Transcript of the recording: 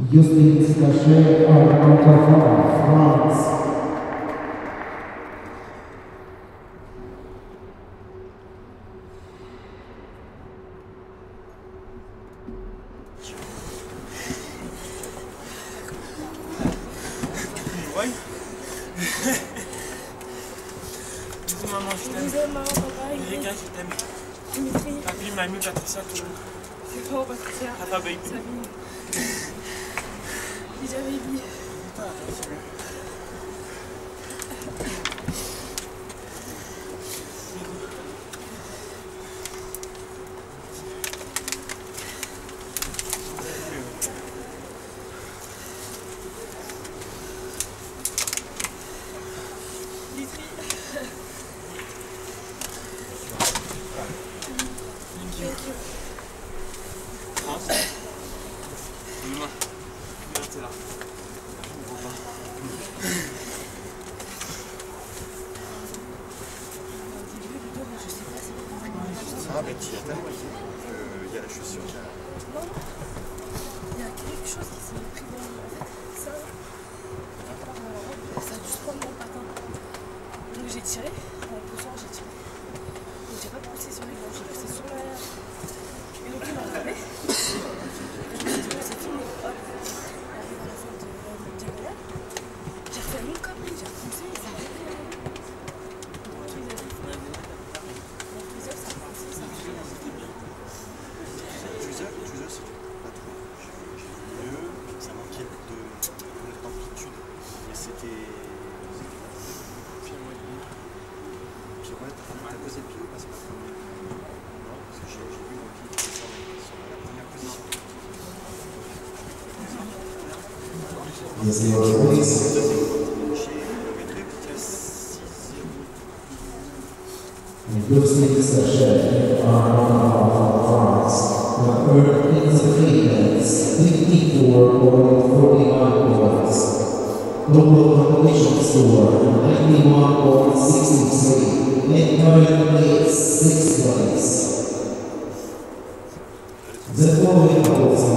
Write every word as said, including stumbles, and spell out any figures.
Justin Scachet of Montafon, France. Ouais. Bisous maman, je t'aime. Bisous maman, papa. Les gars, je t'aime. Dimitri. Appelle mamie Patricia toujours. C'est fort Patricia. Papa baby. Salut. Déjà baby. Ah, mais tu y as tellement dit qu'il y a la chaussure. Non, il y a quelque chose qui s'est pris dans en fait, ça, ça a dû se prendre mon patin. Donc j'ai tiré, en poussant j'ai tiré. Donc j'ai pas poussé sur les gants, j'ai poussé sur la... Et donc il m'a rattrapé. Je me suis dit, ouais, c'est fini, hop. Arrivé à la fin de la diagonale, j'ai refait une copie, j'ai repoussé et ça a repris la même. Donc ils avaient fait mon plusieurs, ça a poussé, ça a repris la même. Juicer, Juicer, c'était pas trop. J'ai vu mieux, ça manquait de d'amplitude. Et c'était. Pirouette, t'as posé le pied ou pas? C'est pas comme. Non, parce que j'ai vu mon pied qui descend sur la première position. Yes, you are released. Justin Scachet of Montafon, France. The earned insufficiency fifty-four point four nine points. Global completion score ninety-one point six three and currently sixth place. The following couples